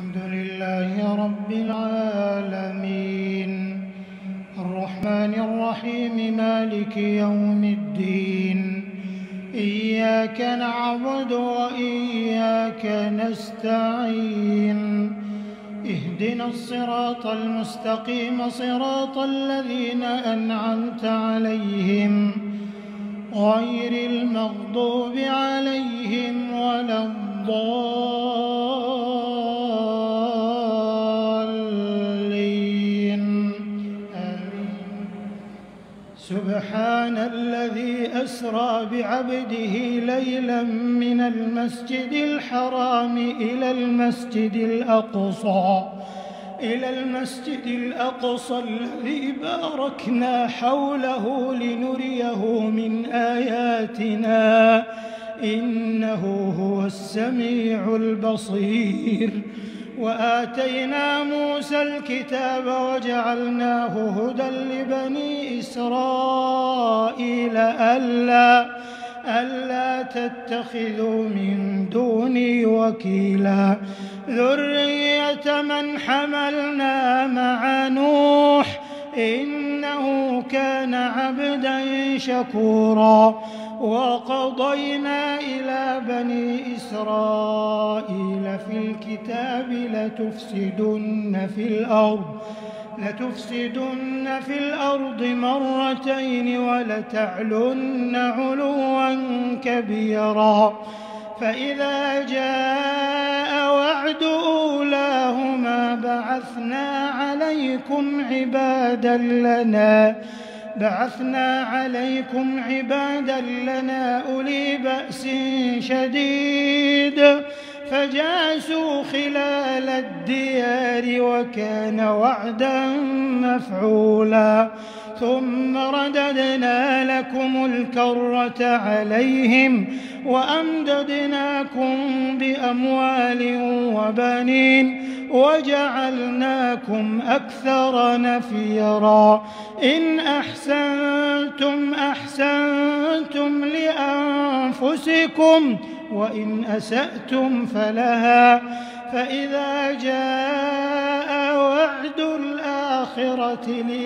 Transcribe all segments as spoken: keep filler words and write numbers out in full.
الحمد لله رب العالمين الرحمن الرحيم مالك يوم الدين إياك نعبد وإياك نستعين اهدنا الصراط المستقيم صراط الذين أنعمت عليهم غير المغضوب عليهم ولا الضالين آمين. سبحان الذي أسرى بعبده ليلا من المسجد الحرام إلى المسجد الأقصى إلى المسجد الأقصى الذي باركنا حوله لنريه من آياتنا إنه هو السميع البصير. وآتينا موسى الكتاب وجعلناه هدى لبني إسرائيل ألا ألا تتخذوا من دوني وكيلا ذرية من حملنا مع نوح إنه كان عبدا شكورا. وقضينا إلى بني إسرائيل في الكتاب لتفسدن في الأرض لتفسدن في الأرض مرتين ولتعلن علوا كبيرا. فإذا جاء وعد أولاهما بعثنا عليكم عبادا لنا بعثنا عليكم عبادا لنا أولي بأس شديد فجاسوا خلال الديار وكان وعدا مفعولا. ثم رددنا لكم الكرة عليهم وأمددناكم بأموال وبنين وجعلناكم أكثر نفيرا. إن أحسنتم أحسنتم لأنفسكم وإن أسأتم فلها. فإذا جاء وعد الآخرة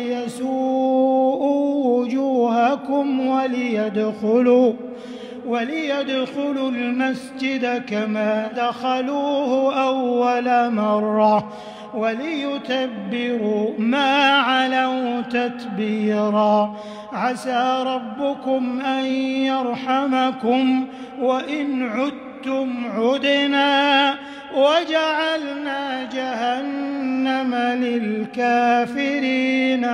ليسوءوا وجوهكم وليدخلوا وليدخلوا المسجد كما دخلوه أول مرة وليتبروا ما علوا تتبيرا. عسى ربكم أن يرحمكم وإن عدتم عدنا وجعلنا جهنم للكافرين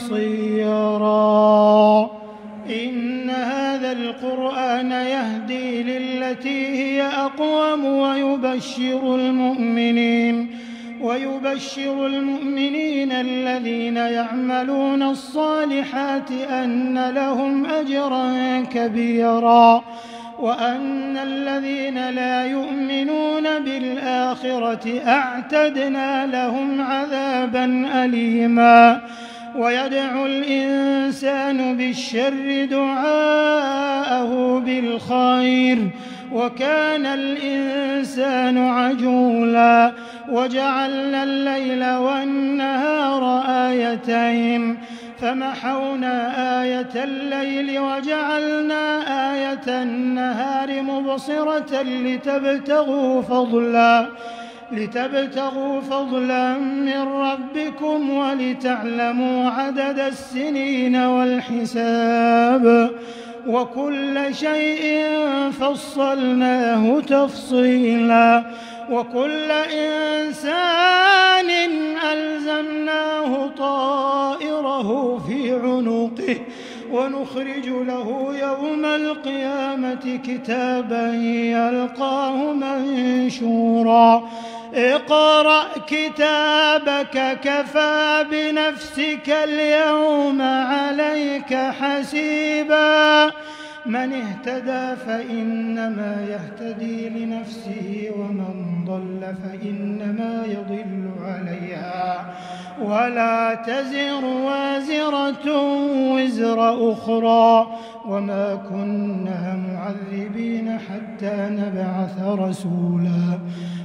حصيرا. إن هذا القرآن يهدي للتي هي أقوم ويبشر المؤمنين ويبشر المؤمنين الذين يعملون الصالحات أن لهم أجرا كبيرا وأن الذين لا يؤمنون بالآخرة أعتدنا لهم عذابا أليما. ويدعو الإنسان بالشر دعاءه بالخير وكان الإنسان عجولا. وجعلنا الليل والنهار آيتين فمحونا آية الليل وجعلنا آية النهار مبصرة لتبتغوا فضلا لتبتغوا فضلا من ربكم ولتعلموا عدد السنين والحساب وكل شيء فصلناه تفصيلا. وكل إنسان ألزمناه طائره في عنقه ونخرج له يوم القيامة كتابا يلقاه منشورا. اقرأ كتابك كفى بنفسك اليوم عليك حسيبا. من اهتدى فإنما يهتدي لنفسه ومن ضل فإنما يضل عليها ولا تزر وازرة وزر أخرى وما كنا معذبين حتى نبعث رسولا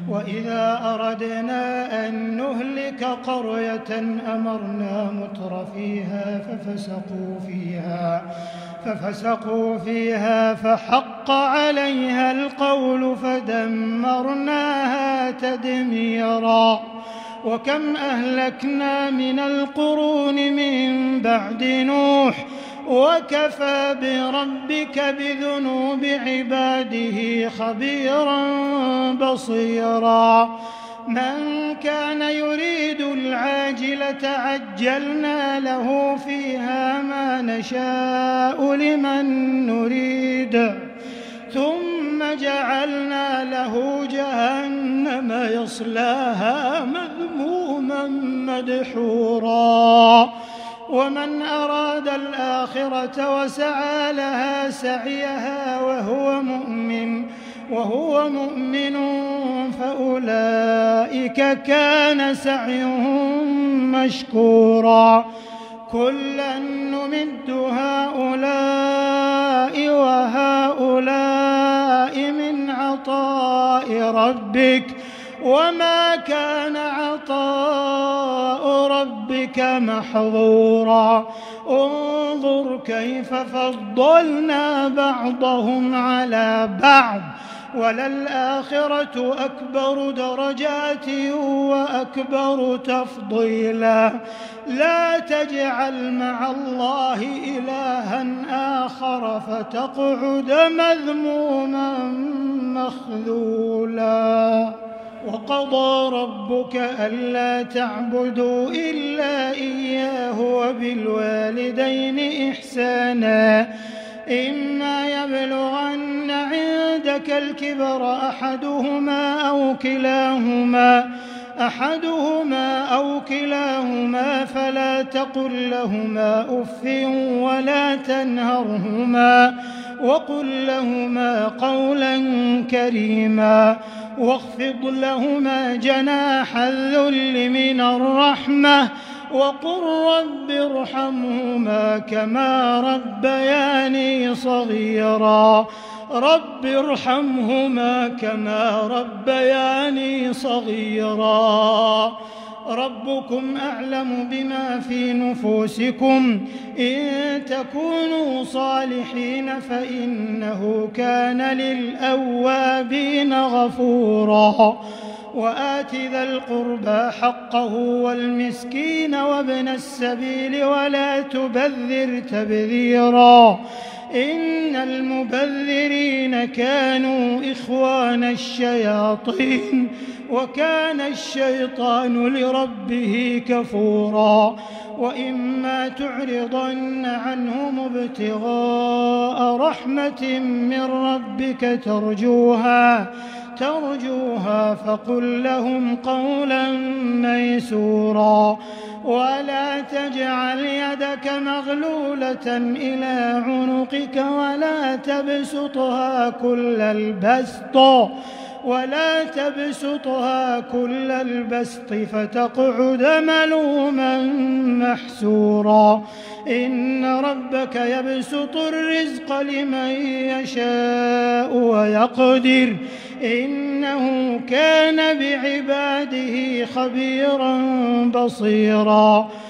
وإذا أردنا أن نهلك قرية أمرنا مترفيها ففسقوا فيها ففسقوا فيها فحق عليها القول فدمرناها تدميرا. وكم أهلكنا من القرون من بعد نوح وكفى بربك بذنوب عباده خبيرا بصيرا. من كان يريد العاجلة عجلنا له فيها ما نشاء لمن نريد ثم جعلنا له جهنم يصلاها مذموما مدحورا. ومن أراد الآخرة وسعى لها سعيها وهو مؤمن وهو مؤمن فأولئك كان سعيهم مشكورا. كلا نمد هؤلاء وهؤلاء من عطاء ربك وما كان عطاء ربك محظورا. انظر كيف فضلنا بعضهم على بعض وللآخرة أكبر درجات وأكبر تفضيلا. لا تجعل مع الله إلها آخر فتقعد مذموما مخذولا. وقضى ربك ألا تعبدوا إلا إياه وبالوالدين إحسانا إما يبلغن عندك الكبر أحدهما أو كلاهما أحدهما أو كلاهما فلا تقل لهما أف ولا تنهرهما وقل لهما قولا كريما واخفض لهما جناح الذل من الرحمة وقل رب ارحمهما كما ربياني صغيرا. رب ارحمهما كما ربياني صغيرا. ربكم أعلم بما في نفوسكم إن تكونوا صالحين فإنه كان للأوابين غفورا. وآت ذا القربى حقه والمسكين وابن السبيل ولا تبذر تبذيرا إن المبذرين كانوا إخوان الشياطين وكان الشيطان لربه كفورا. وإما تعرضن عنهم ابتغاء رحمة من ربك ترجوها ترجوها فقل لهم قولا ميسورا. ولا تجعل يدك مغلولة إلى عنقك ولا تبسطها كل البسط ولا تبسطها كل البسط فتقعد ملوما محسورا. إن ربك يبسط الرزق لمن يشاء ويقدر إنه كان بعباده خبيرا بصيرا.